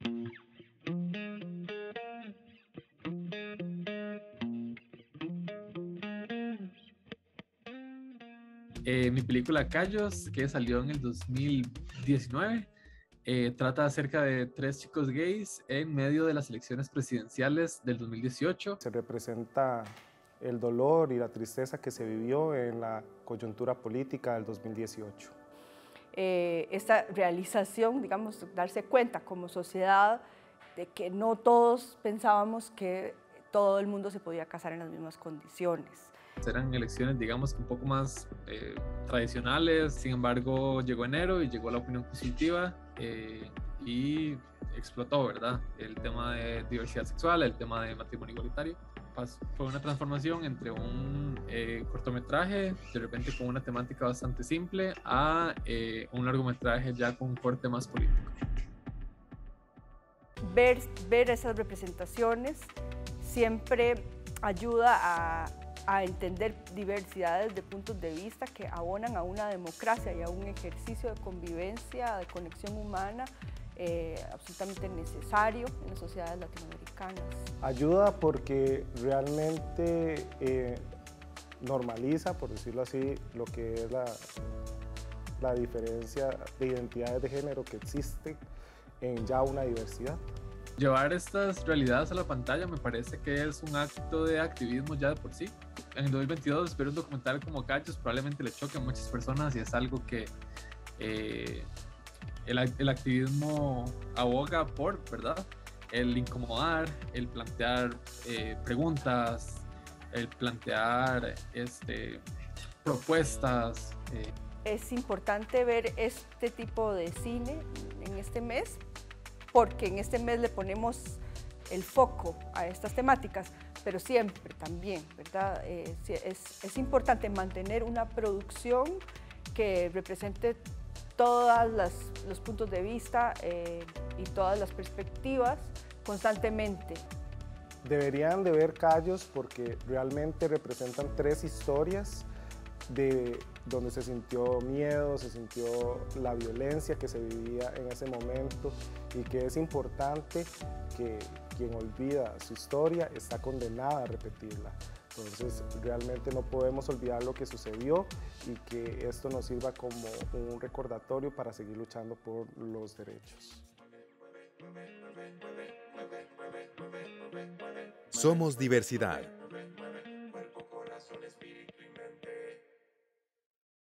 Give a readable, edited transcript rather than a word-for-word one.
Mi película Callos, que salió en el 2019, trata acerca de tres chicos gays en medio de las elecciones presidenciales del 2018. Se representa el dolor y la tristeza que se vivió en la coyuntura política del 2018. Esta realización, digamos, darse cuenta como sociedad de que no todos pensábamos que todo el mundo se podía casar en las mismas condiciones. Eran elecciones, digamos, un poco más tradicionales, sin embargo, llegó enero y llegó la opinión positiva y explotó, ¿verdad? El tema de diversidad sexual, el tema de matrimonio igualitario. Fue una transformación entre un cortometraje, de repente con una temática bastante simple, a un largometraje ya con un corte más político. Ver esas representaciones siempre ayuda a entender diversidades de puntos de vista que abonan a una democracia y a un ejercicio de convivencia, de conexión humana, absolutamente necesario en las sociedades latinoamericanas. Ayuda porque realmente normaliza, por decirlo así, lo que es la diferencia de identidades de género que existe en ya una diversidad. Llevar estas realidades a la pantalla me parece que es un acto de activismo ya de por sí. En el 2022 ver un documental como Callos probablemente le choque a muchas personas y es algo que el activismo aboga por, ¿verdad? El incomodar, el plantear preguntas, el plantear propuestas. Es importante ver este tipo de cine en este mes, porque en este mes le ponemos el foco a estas temáticas, pero siempre también, ¿verdad? Es importante mantener una producción que represente todos los puntos de vista y todas las perspectivas constantemente. Deberían de ver Callos porque realmente representan tres historias de donde se sintió miedo, se sintió la violencia que se vivía en ese momento y que es importante que quien olvida su historia está condenada a repetirla. Entonces realmente no podemos olvidar lo que sucedió y que esto nos sirva como un recordatorio para seguir luchando por los derechos. Somos diversidad.